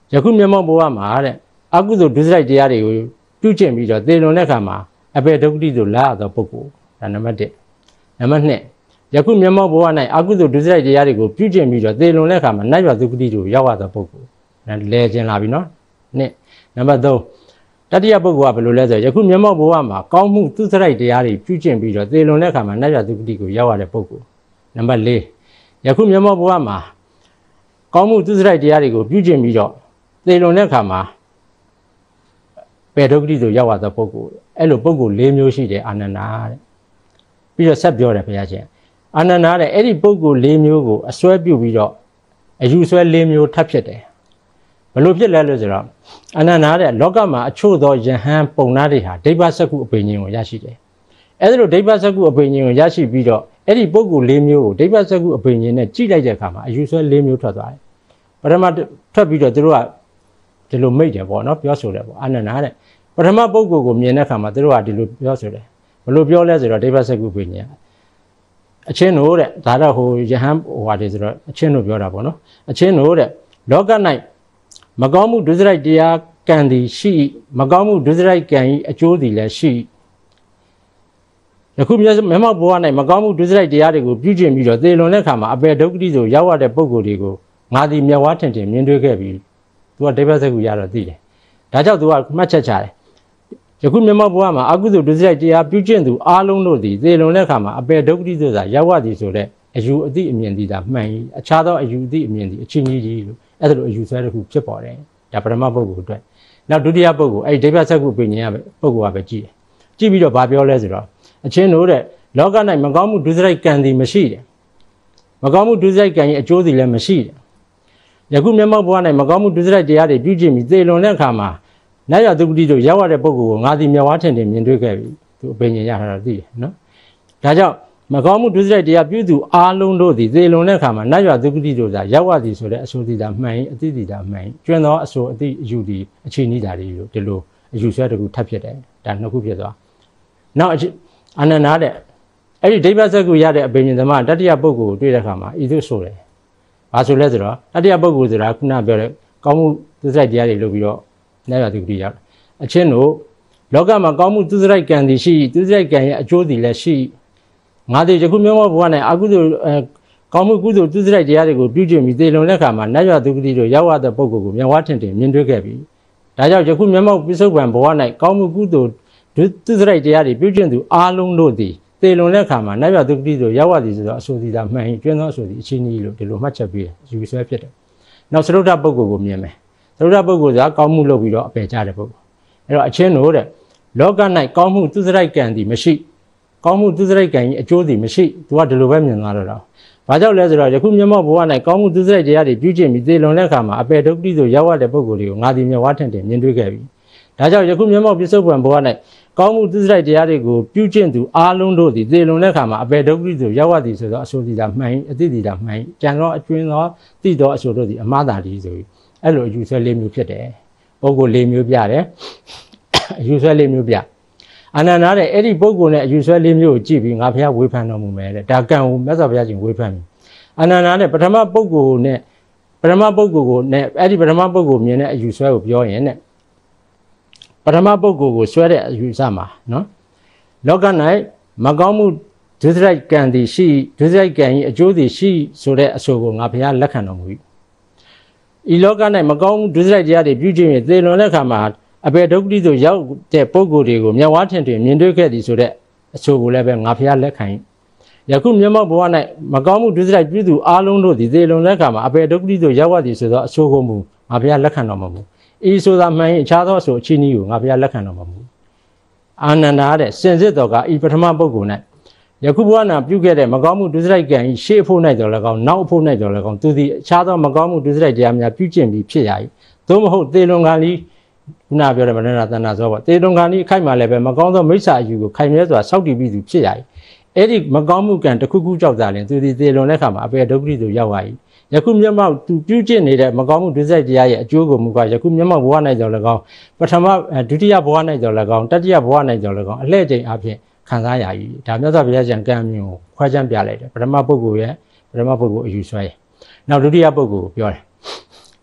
ယခုမျက်မှောက်ဘဝမှာတဲ့အကုသိုလ်ဒုစရိုက်တရားတွေကိုပြုကျင့်ပြီးတော့သေလွန်တဲ့အခါမှာအပေဒုက္ခတိသို့လာရသောပုဂ္ဂိုလ်ဒါနံပါတ်1နံပါတ်2ယခုမျက်မှောက်ဘဝ၌အကုသိုလ်ဒုစရိုက်တရားတွေကိုပြုကျင့်ပြီးတော့သေလွန်တဲ့အခါမှာနတ်ရွာဒုက္ခတိသို့ရောက်ရသောပုဂ္ဂိုလ်လဲကျင်လာပြီနော်နံပါတ်3တတိယပုဂ္ဂိုလ်ကဘယ်လိုလဲဆိုယခုမျက်မှောက်ဘဝမှာကောင်းမှုဒုစရိုက်တရားတွေပြုကျင့်ပြီးတော့သေလွန်တဲ့အခါမှာနတ်ရွာဒုက္ခတိကိုရောက်ရတဲ့ပုဂ္ဂိုလ်နံပါတ်4ယခုမျက်မှောက်ဘဝမှာကောင်းမှုဒုစရိုက်တရားတွေကိုပြုကျင့်ပြီးတော့သေလွန်တဲ့အခါမှာပေဒုက္ခတိသို့ရောက်ရသောပုဂ္ဂိုလ်အဲ့လိုပုဂ္ဂိုလ်၄မျိုးရှိတယ်အာနန္ဒာတဲ့ပြီးတော့ဆက်ပြောတယ်ဘုရားရှင်အာနန္ဒာတဲ့အဲ့ဒီပုဂ္ဂိုလ်၄မျိုးကိုအစွဲပြုပြီးတော့အယူဆွဲ၄မျိုးထပ်ဖြစ်တယ်ဘလို့ဖြစ်လဲလို့ဆိုတော့အာနန္ဒာတဲ့လောကမှာအချို့သောယဟန်ပုံနာတွေဟာဒိဗ္ဗစကုအပိဉ္ဉ်ကိုရရှိတယ်အဲ့ဒါလိုဒိဗ္ဗစကုအပိဉ္ဉ်ကိုရရှိပြီးတော့အဲ့ဒီပုဂ္ဂိုလ်၄မျိုးကိုဒိဗ္ဗစကုအပိဉ္ဉ်နဲ့ကြည့်လိုက်တဲ့အခါမှာအယူဆွဲ၄မျိုးထွက်သွားတယ်ပထမထွက်ပြီးတော့သူတို့ကဒီလိုမိတ်တယ်ပေါ့နော်ပြောဆိုတယ်ပေါ့အာနန္ဒာတဲ့ပထမပုဂ္ဂိုလ်ကိုမြင်တဲ့အခါမှာသူတို့ကဒီလိုပြောဆိုတယ်ဘလို့ပြောလဲဆိုတော့ဒိဗ္ဗစကုအပိဉ္ဉ်အချင်းတို့တဲ့ဒါတော့ဟိုယဟန်ဟိုဟာတွေဆိုတော့အချင်းတို့ပြောတာပေါ့နော်အချင်းတို့တဲ့လောက၌မကောင်းမှုဒုစရိုက်တရားကံသည်ရှိမကောင်းမှုဒုစရိုက်ကံ၏အကျိုးသည်လည်းရှိယခုမျက်မှောက်ဘဝ၌မကောင်းမှုဒုစရိုက်တရားတွေကိုပြုကျင့်ပြီးတော့သေလွန်တဲ့အခါမှာအပေဒုက္ခတိသို့ရောက်ရတဲ့ပုဂ္ဂိုလ်တွေကိုငါသည်မျက်ဝါးထင်ထင်မြင်တွေ့ခဲ့ပြီးသူကဒိဗ္ဗစကုရတော့သိတယ်ဒါကြောင့်သူကမှတ်ချက်ချတယ်ယခုမျက်မှောက်ဘဝမှာအကုသိုလ်ဒုစရိုက်တရားပြုကျင့်သူအားလုံးတို့သည်သေလွန်တဲ့အခါမှာအပေဒုက္ခတိသို့သာရောက်ရသည်ဆိုတဲ့အယူအသည့်အမြင်သည်သာမှန်၏အခြားသောအယူအသည့်အမြင်သည်အချင်းကြီးကြီးလို့အဲ့ဒါလိုအယူဆွဲတစ်ခုဖြစ်ပေါ်တယ်ဒါပထမပုဂ္ဂိုလ်အတွက်နောက်ဒုတိယပုဂ္ဂိုလ်အဲ့ဒီဒိဗ္ဗစကုပင်ဉ္ဇဉ်ကပုဂ္ဂိုလ်ကပဲကြည့်တယ်ကြည့်ပြီးတော့ဗာပြောလဲဆိုတော့အချင်းတို့တဲ့လောက၌မကောင်းမှုဒုစရိုက်ကံသည်မရှိတယ်မကောင်းမှုဒုစရိုက်ကံရဲ့အကျိုးသည်လည်းမရှိတယ်ယခုမျက်မှောက်ဘဝ၌မကောင်းမှုဒုစရိုက်တရားတွေပြုကျင့်ပြီးသေလွန်တဲ့အခါမှာနတ်ရဒုက္ခတိတို့ရောက်ရတဲ့ပုဂ္ဂိုလ်ကိုငါသည်မျက်ဝါးထင်ထင်မြင်တွေ့ခဲ့ပြီသူအပင်ဉ္ဇဉ်ရတာတော့သိတယ်နော်ဒါကြောင့်မကောင်းမှုဒုစရိုက်တရားပြုသူအားလုံးတို့သည်သေလွန်တဲ့အခါမှာနတ်ရဒုက္ခတိတို့သာရောက်ရသည်ဆိုတဲ့အဆိုသည်သာမှန်၏အတိသည်သာမှန်၏ကျွမ်းသောအဆိုအတိအယူသည်အချိန်ဤတာတွေလို့ဒီလိုအယူဆွဲတစ်ခုထပ်ဖြစ်တယ်ဒါနှစ်ခုဖြစ်သွားနောက်အာနန္ဒာတဲ့အဲ့ဒီဒိဗ္ဗစကုရတဲ့အပင်ဉ္ဇဉ်သမားတတိယပုဂ္ဂိုလ်ကိုတွေ့တဲ့အခါမှာဤသို့ဆိုတယ်ဘာဆိုလဲဆိုတော့တတိယပုဂ္ဂိုလ်ဆိုတာခုနပြောတဲ့ကောင်းမှုဒုစရိုက်တရားတွေလုပ်ပြီးတော့နတ်ရဒုက္ခတိရောက်အချင်းတို့လောကမှာကောင်းမှုဒုစရိုက်ကံသည်ရှိဒုစရိုက်ကံရဲ့အကျိုးသည်လည်းရှိငါတို့ယခုမျက်မှောက်ဘဝ၌အကုသိုလ်ကောင်းမှုကုသိုလ်ဒုစရိုက်တရားတွေကိုပြုကျင့်ပြီးသေလွန်တဲ့အခါမှာနတ်ရဒုက္ခတိတို့ရောက်ရတဲ့ပုဂ္ဂိုလ်ကိုမျက်ဝါးထင်ထင်မြင်တွေ့ခဲ့ပြီဒါကြောင့်ယခုမျက်မှောက်ပိစုပန်ဘဝ၌ကောင်းမှုကုသိုလ်ဒုစရိုက်တရားတွေပြုကျင့်သူအားလုံးတို့သည်သေလွန်တဲ့အခါမှာနတ်ရဒုက္ခတိတို့ရောက်ရသည်ဆိုတော့အဆိုသည်သာမှန်၏ကျွမ်းသောအဆိုသည်အချင်းကြီးလို့ဒီလိုမှတ်ချက်ပေးယူဆွဲဖြစ်တယ်နောက်သရုပ်ထပုဂ္ဂိုလ်ကိုမြင်မယ်သရုပ်ထပုဂ္ဂိုလ်ကကောင်းမှုလုပ်ပြီးတော့အပယ်ချတဲ့ပုဂ္ဂိုလ်အဲ့တော့အချင်းတို့တဲ့လောက၌ကောင်းမှုဒုစရိုက်ကံသည်မရှိကောင်းမှုဒုစရိုက်ကံကြီးအကျိုးသည်မရှိသူကဒီလိုပဲမြင်သွားတော့တာဘာကြောင့်လဲဆိုတော့ယခုမျက်မှောက်ဘဝ၌ကောင်းမှုဒုစရိုက်တရားတွေပြုကျင့်ပြီးသေလွန်တဲ့အခါမှာအပေဒုက္ခတိသို့ရောက်ရတဲ့ပုဂ္ဂိုလ်တွေကိုငါသည်မျက်ဝါးထင်ထင်မြင်တွေ့ခဲ့ပြီဒါကြောင့်ယခုမျက်မှောက်ပိစုပန်ဘဝ၌ကောင်းမှုဒုစရိုက်တရားတွေကိုပြုကျင့်သူအားလုံးတို့သည်သေလွန်တဲ့အခါမှာအပေဒုက္ခတိသို့ရောက်ရသည်ဆိုတော့အဆိုသည်သာမှန်၏အတိသည်သာမှန်၏ကြံသောအကျွင်းသောတိသောအဆိုတို့သည်အမှားသာသည်ဆိုပြီးအဲ့လိုအယူဆွဲ၄မျိုးဖြစ်တယ်ပုဂ္ဂိုလ်၄မျိုးပြတယ်အယူဆွဲ၄မျိုးပြအာနန္ဒာတဲ့အဲ့ဒီပုဂ္ဂိုလ်နဲ့အယူဆွဲ၄မျိုးကိုကြည့်ပြီးငါဘုရားဝေဖန်တော်မူမယ်တဲ့ဒါကံကိုမြတ်စွာဘုရားရှင်ဝေဖန်ပြီအာနန္ဒာနဲ့ပထမပုဂ္ဂိုလ်နဲ့အဲ့ဒီပထမပုဂ္ဂိုလ်မြင်တဲ့အယူဆွဲကိုပြောရင်တဲ့ပထမပုဂ္ဂိုလ်ကိုဆွဲတဲ့အယူဆမှာနော်လောက၌မကောင်းမှုဒုစရိုက်ကံသည်ရှိဒုစရိုက်ကံ၏အကျိုးသည်ရှိဆိုတဲ့အဆိုကိုငါဘုရားလက်ခံတော်မူ၏ဤလောက၌မကောင်းမှုဒုစရိုက်တရားတွေပြုကျင့်ရင်သေလွန်တဲ့အခါမှာအပေဒုက္ခတိသို့ရောက်တဲ့ပုဂ္ဂိုလ်တွေကိုမျက်ဝါးထင်ထင်မြင်တွေ့ခဲ့သည်ဆိုတဲ့အဆိုကိုလည်းပဲငါဖျားလက်ခံယခုမျက်မှောက်ဘဝ၌မကောင်းမှုဒုစရိုက်ပြုသူအားလုံးတို့သည်သေလွန်တဲ့အခါမှာအပေဒုက္ခတိသို့ရောက်ရသည်ဆိုသောအဆိုကိုမူငါဖျားလက်ခံတော်မမူဤဆိုသာမှန်အခြားသောအဆိုအချင်းကြီးကိုငါဖျားလက်ခံတော်မမူအာနန္ဒာတဲ့စင်စစ်တော်ကဤပထမပုဂ္ဂိုလ်၌ယခုဘဝ၌ပြုခဲ့တဲ့မကောင်းမှုဒုစရိုက်ကံ၏ရှေ့ဖို့၌တော်လည်းကောင်းနောက်ဖို့၌တော်လည်းကောင်းသူသည်အခြားသောမကောင်းမှုဒုစရိုက်တရားများပြုကျင့်ပြီးဖြစ်ရ၏သို့မဟုတ်သေလွန်ကံဤခုနပြောတဲ့မနနာတဏ္ဍာသောပေါ့သေလွန်ကံဤအခိုက်မှာလည်းပဲမကောင်းသောမိစ္ဆာအယူကိုခိုင်မြဲစွာစောင့်တည်ပြီးသူဖြစ်ရ၏အဲ့ဒီမကောင်းမှုကံတစ်ခုခုကြောက်တာလည်းသူသည်သေလွန်တဲ့အခါမှာအပေဒုက္ခတိသို့ရောက်ရ၏ယခုမျက်မှောက်သူပြုကျင့်နေတဲ့မကောင်းမှုဒုစရိုက်တရားရဲ့အကျိုးကိုမူကားယခုမျက်မှောက်ဘဝ၌တော်လည်းကောင်းပထမဒုတိယဘဝ၌တော်လည်းကောင်းတတိယဘဝ၌တော်လည်းကောင်းအလှည့်ကျိန်အဖြစ်ခံစားရ၏ဒါမြတ်စွာဘုရားရှင်ကံမြင်ကိုခွဲခြမ်းပြလိုက်တယ်ပထမပုဂ္ဂိုလ်ရဲ့ပထမပုဂ္ဂိုလ်အယူဆွဲနောက်ဒုတိယပုဂ္ဂိုလ်ကိုပြောတယ်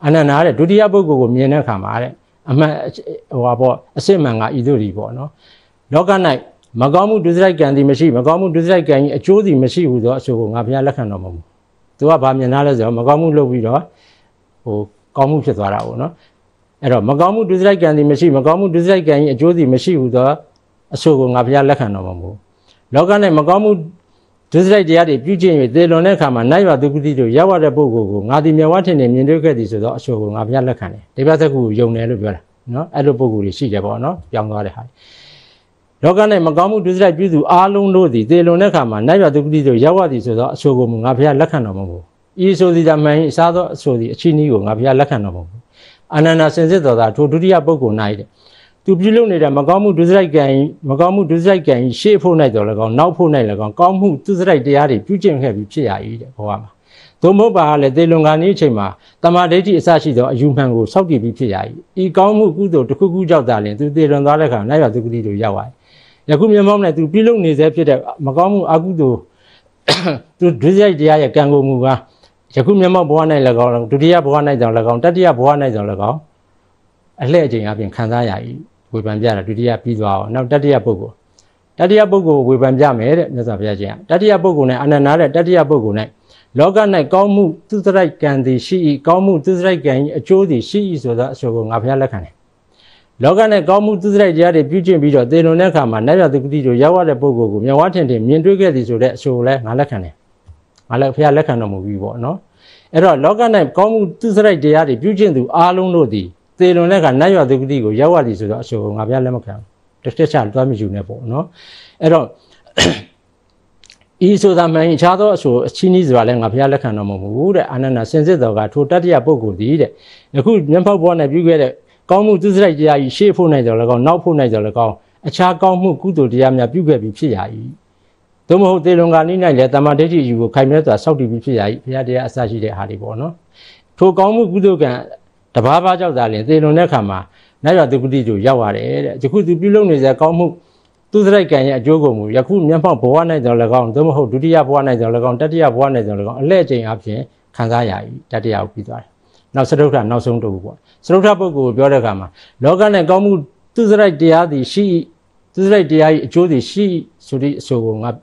အနန္နာတဲ့ဒုတိယပုဂ္ဂိုလ်ကိုမြင်တဲ့အခါမှာတဲ့အမှန်ဟိုပါပေါ့အစစ်မှန်ကဤသို့ဒီပေါ့နော်လောက၌မကောင်းမှုဒုစရိုက်ကံသည်မရှိမကောင်းမှုဒုစရိုက်ကံ၏အကျိုးသည်မရှိဟုသောအဆိုကိုငါဘုရားလက်ခံတော်မမူသူကဗာမြင်သားလဲဆိုတော့မကောင်းမှုလုပ်ပြီးတော့ဟိုကောင်းမှုဖြစ်သွားတာပေါ့နော်အဲ့တော့မကောင်းမှုဒုစရိုက်ကံသည်မရှိမကောင်းမှုဒုစရိုက်ကံ၏အကျိုးသည်မရှိဟုသောအဆိုကိုငါဘုရားလက်ခံတော်မမူလောက၌မကောင်းမှုဒုစရိုက်တရားတွေပြုကျင့်၍သေလွန်တဲ့အခါမှာနိုင်ရဒုက္ခတိတို့ရောက်ရတဲ့ပုဂ္ဂိုလ်ကိုငါဒီမြတ်ဝါထင်နေမြင်တွေ့ခဲ့သည်ဆိုတော့အဆိုကိုငါဘုရားလက်ခံတယ်ဒီဘက်သက်ကူယုံတယ်လို့ပြောတာနော်အဲ့လိုပုဂ္ဂိုလ်တွေရှိတယ်ပေါ့နော်ပြောင်းသွားတဲ့ဟာလောက၌မကောင်းမှုဒုစရိုက်ပြုသူအားလုံးတို့သည်သေလွန်တဲ့အခါမှာနိုင်ရဒုက္ခတိတို့ရောက်ရသည်ဆိုတော့အဆိုကိုငါဘုရားလက်ခံတော်မမူဤဆိုသည်သာမှန်၏အစားသောအဆိုသည်အချီးနှီးကိုငါဘုရားလက်ခံတော်မမူအာနန္ဒစင်စစ်တော်သာထိုဒုတိယပုဂ္ဂိုလ်၌တဲ့သူပြုလုပ်နေတဲ့မကောင်းမှုဒုစရိုက်ကံမကောင်းမှုဒုစရိုက်ကံရှေ့ဖို့၌တော်၎င်းနောက်ဖို့၌၎င်းကောင်းမှုဒုစရိုက်တရားတွေပြုကျင့်ခဲ့ပြီးဖြစ်ရ၏တဲ့ဘဝမှာသို့မဟုတ်ပါလည်းသေလွန်ခါနည်းအချိန်မှာတမာဒိဋ္ဌိအစရှိသောအယူမှန်ကိုစောင့်တည်ပြီးဖြစ်ရ၏ဤကောင်းမှုကုသိုလ်တစ်ခုခုကြောင့်သာလျှင်သူသေလွန်သွားတဲ့အခါနိုင်ရဒုက္ခတိတို့ရောက်ရယခုမျက်မှောက်၌သူပြုလုပ်နေစေဖြစ်တဲ့မကောင်းမှုအကုသိုလ်သူဒုစရိုက်တရားရဲ့ကံကုန်မှုကယခုမျက်မှောက်ဘဝ၌၎င်းဒုတိယဘဝ၌တောင်၎င်းတတိယဘဝ၌တောင်၎င်းအလှည့်အချိန်အပြင်ခံစားရ၏ဝေဖန်ပြတာဒုတိယပြီးသွားအောင်နောက်တတိယပုဂ္ဂိုလ်ဝေဖန်ပြမယ်တဲ့မြတ်စွာဘုရားရှင်တတိယပုဂ္ဂိုလ်နဲ့အနန္နာတဲ့တတိယပုဂ္ဂိုလ်နဲ့လောက၌ကောင်းမှုသူစရိုက်ကံသည်ရှိ၏ကောင်းမှုသူစရိုက်ကံ၏အကျိုးသည်ရှိ၏ဆိုသောအဆိုကိုငါဘုရားလက်ခံတယ်လောက၌ကောင်းမှုသူစရိုက်တရားတွေပြုကျင့်ပြီးတော့သေလွန်တဲ့အခါမှာနတ်ရဒုက္ခတိတို့ရောက်ရတဲ့ပုဂ္ဂိုလ်ကိုမြတ်ဝါထင်ထင်မြင်တွေ့ခဲ့သည်ဆိုတဲ့အဆိုကိုလည်းငါလက်ခံတယ်ငါလည်းဘုရားလက်ခံတော်မူပြီပေါ့နော်အဲ့တော့လောက၌ကောင်းမှုသူစရိုက်တရားတွေပြုကျင့်သူအားလုံးတို့သည်သေလွန်တဲ့အခါနတ်ရဒုက္ခတိကိုရောက်ရသည်ဆိုတော့အဆိုကိုငါဘုရားလက်မခံဘူးတစ်ချက်သွားမယူနဲ့ပေါ့နော်အဲ့တော့ဤဆိုသာမှန်အခြားသောအဆိုအချင်းကြီးဆိုတာလည်းငါဘုရားလက်ခံတော်မမူဘူးတဲ့အာနန္ဒစင်စစ်တော်ကထိုတတ္တယပုဂ္ဂိုလ်သည်တဲ့ယခုမျက်မှောက်ဘဝ၌ပြုခဲ့တဲ့ကောင်းမှုသူစရိုက်တရားကြီးရှေ့ဖို့နိုင်တော်၎င်းနောက်ဖို့နိုင်တော်၎င်းအခြားကောင်းမှုကုသိုလ်တရားများပြုခဲ့ပြီးဖြစ်ရ၏သို့မဟုတ်သေလွန်ကနိ၌လည်းတမ္မာဒိဋ္ဌိအယူကိုခိုင်မြဲစွာစောင့်တည်ပြီးဖြစ်ရ၏ဘုရားတရားအစရှိတဲ့ဟာတွေပေါ့နော်ထိုကောင်းမှုကုသိုလ်ကံတဘာဘာကြောင့်သာလျှင်သေလွန်တဲ့အခါမှာနတ်ရဒုက္ခတိတို့ရောက်ရတယ်တဲ့ယခုသူပြုလုပ်နေတဲ့ကောင်းမှုသူစရိုက်ကံရဲ့အကျိုးကိုမူယခုမျက်မှောက်ဘဝ၌တော်၎င်းသို့မဟုတ်ဒုတိယဘဝ၌တော်၎င်းတတိယဘဝ၌တော်၎င်းအလဲ့အချိန်အပြင်ခံစားရ၏တတိယကိုပြီးသွားတယ်နောက်စတုထနောက်ဆုံးတူပေါ့စတုထပုဂ္ဂိုလ်ပြောတဲ့အခါမှာလောကနဲ့ကောင်းမှုသူစရိုက်တရားသည်ရှိသူစရိုက်တရား၏အကျိုးသည်ရှိဆိုသည့်အဆိုကိုငါ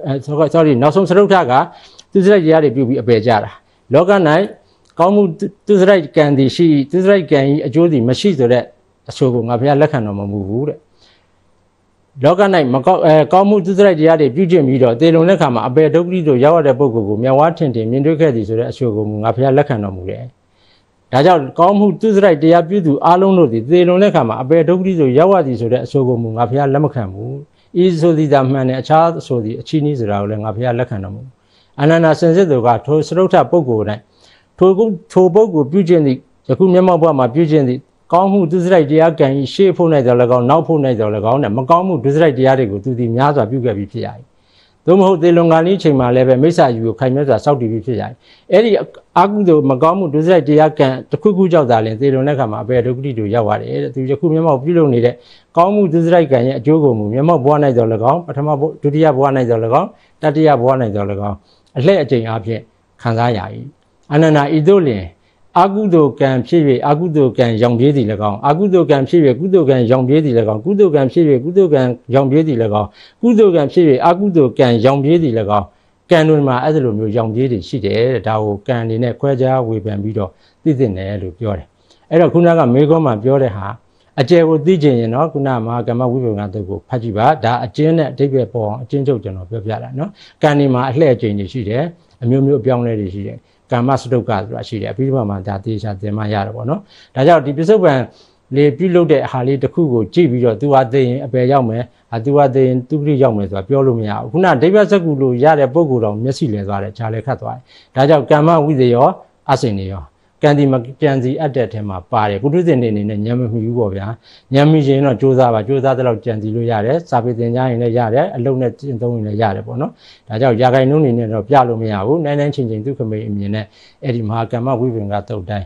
sorryနောက်ဆုံးစတုထကသူစရိုက်တရားတွေပြုပြီးအပယ်ကြတာလောက၌ကောင်းမှုသူစရိုက်ကံသည်ရှိသူစရိုက်ကံ၏အကျိုးသည်မရှိဆိုတဲ့အဆိုကိုငါဘုရားလက်ခံတော်မမူဘူးတဲ့လောက၌မကောင်းမှုသူစရိုက်တရားတွေပြုကျင့်ပြီးတော့သေလွန်တဲ့အခါမှာအပယ်ဒုက္ခတိတို့ရောက်ရတဲ့ပုဂ္ဂိုလ်ကိုမြတ်ဝါထင်ထင်မြင်တွေ့ခဲ့သည်ဆိုတဲ့အဆိုကိုငါဘုရားလက်ခံတော်မူတယ်ဒါကြောင့်ကောင်းမှုသူစရိုက်တရားပြုသူအားလုံးတို့သည်သေလွန်တဲ့အခါမှာအပယ်ဒုက္ခတိတို့ရောက်ရသည်ဆိုတဲ့အဆိုကိုငါဘုရားလက်မခံဘူးဤဆိုသည်သာမှန်တယ်အခြားဆိုသည်အချီးနှီးဆိုတာကိုလည်းငါဘုရားလက်ခံတော်မူအနန္ဒစင်စစ်တို့ကထိုစတုထပုဂ္ဂိုလ်၌ထိုပုဂ္ဂိုလ်ပြုကျင့်သည့်ယခုမျက်မှောက်ဘဝမှာပြုကျင့်သည့်ကောင်းမှုဒုစရိုက်တရားကံဤရှေ့ဖို့၌တော်၎င်းနောက်ဖို့၌တော်၎င်းနဲ့မကောင်းမှုဒုစရိုက်တရားတွေကိုသူသည်များစွာပြုခဲ့ပြီးဖြစ်ရ၏သို့မဟုတ်သေလွန်ကနေ့ချိန်မှာလည်းပဲမိစ္ဆာယူကိုခိုင်မြဲစွာစောင့်တည်ပြီးဖြစ်ရ၏အဲ့ဒီအာကုသိုလ်မကောင်းမှုဒုစရိုက်တရားကံတစ်ခုခုကြောင့်သာလျှင်သေလွန်တဲ့အခါမှာအပေဒုက္ခတိတို့ရောက်ရတယ်တဲ့သူယခုမျက်မှောက်ပြုလုပ်နေတဲ့ကောင်းမှုဒုစရိုက်ကံရဲ့အကျိုးကိုမူမျက်မှောက်ဘဝ၌တော်၎င်းပထမဘဝဒုတိယဘဝ၌တော်၎င်းတတိယဘဝ၌တော်၎င်းအလှည့်အကျိန်အားဖြင့်ခံစားရ၏အနန္နာဤသို့လျှင်အာကုသိုလ်ကံဖြစ်၍အာကုသိုလ်ကံရောင်ပြေးသည်၎င်းအာကုသိုလ်ကံဖြစ်၍ကုသိုလ်ကံရောင်ပြေးသည်၎င်းကုသိုလ်ကံဖြစ်၍ကုသိုလ်ကံရောင်ပြေးသည်၎င်းကုသိုလ်ကံဖြစ်၍အာကုသိုလ်ကံရောင်ပြေးသည်၎င်းကံတွေမှာအဲ့လိုမျိုးရောင်ပြေးတွေရှိတယ်တဲ့ဒါကိုကံတွေနဲ့ခွဲခြားဝေဖန်ပြီးတော့သိသိတယ်လို့ပြောတယ်အဲ့တော့ခုနကမေခောမှာပြောတဲ့ဟာအကျယ်ကိုသိချင်ရင်တော့ခုနမဟာကမ္မဝိပဿနာတုတ်ကိုဖတ်ကြည့်ပါဒါအကျဉ်းနဲ့အဓိပ္ပာယ်ပေါ်အောင်အကျဉ်းချုပ်ကျွန်တော်ပြောပြတာနော်ကံတွေမှာအလှည့်အကျဉ်းတွေရှိတယ်အမျိုးမျိုးအပြောင်းလဲတွေရှိတယ်ကာမစတုကဆိုတာရှိတယ်အပြီးတော့မှဒါတေချာသင်မှရတယ်ပေါ့နော်ဒါကြောင့်ဒီပစ္စုပန်လေပြုလုပ်တဲ့အာဟာလေးတစ်ခုကိုကြည့်ပြီးတော့သူဟာသိရင်အပယ်ရောက်မယ်သူဟာသိရင်သူပရိရောက်မယ်ဆိုတာပြောလို့မရဘူးခုနဒိဗ္ဗစက္ကူလိုရတဲ့ပုံကိုယ်တော်မျက်စိလဲသွားတယ်ခြာလဲခတ်သွားတယ်ဒါကြောင့်ကမ္မဝိသေယောအစိန်နေရောကံဒီမကြံစီအပ်တဲ့ထဲမှာပါတယ်ပုထုဇဉ်နေနဲ့ညံမမီဘူးပေါ့ဗျာညံမီရင်တော့ကြိုးစားပါကြိုးစားတဲ့လောက်ကြံစီလို့ရတယ်စာပေသင်ကြားရင်လည်းရတယ်အလုံးနဲ့ကျင့်သုံးရင်လည်းရတယ်ပေါ့နော်ဒါကြောင့်ရာဂိုင်နှုန်းနေနဲ့တော့ပြလို့မရဘူးနိုင်နိုင်ချင်းချင်းဒုက္ခမေအမြင်နဲ့အဲ့ဒီမဟာကမ္မဝိပင်္ဂသုတ်တိုင်းဝ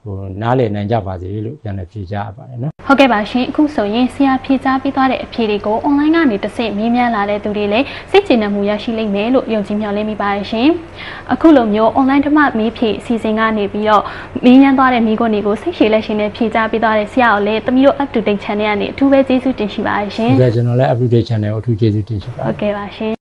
နားလည်နိုင်ကြပါစေလို့ပြန်လည်ဖြေကြားပါတယ်နော်ဟုတ်ကဲ့ပါရှင်အခုဆိုရင်ဆရာဖြေကြားပေးသွားတဲ့အဖြေတွေကို online ကနေတစ်ဆင့်မေးမြန်းလာတဲ့သူတွေလည်းစိတ်ကျေနပ်မှုရရှိလိမ့်မယ်လို့ယုံကြည်မျှော်လင့်မိပါတယ်ရှင်အခုလိုမျိုး online ဓမ္မမေးဖြေအစီအစဉ်ကနေပြီးတော့မေးမြန်းသွားတဲ့မိခွန်းတွေကိုစိတ်ရှည်လက်ရှင်နဲ့ဖြေကြားပေးသွားတဲ့ဆရာကိုလည်းတမီးတို့ up to date channel ကနေအထူးပဲကျေးဇူးတင်ရှိပါတယ်ရှင်ဟုတ်ကဲ့ကျွန်တော်လည်း up to date channel ကိုအထူးကျေးဇူးတင်ရှိပါတယ်ဟုတ်ကဲ့ပါရှင်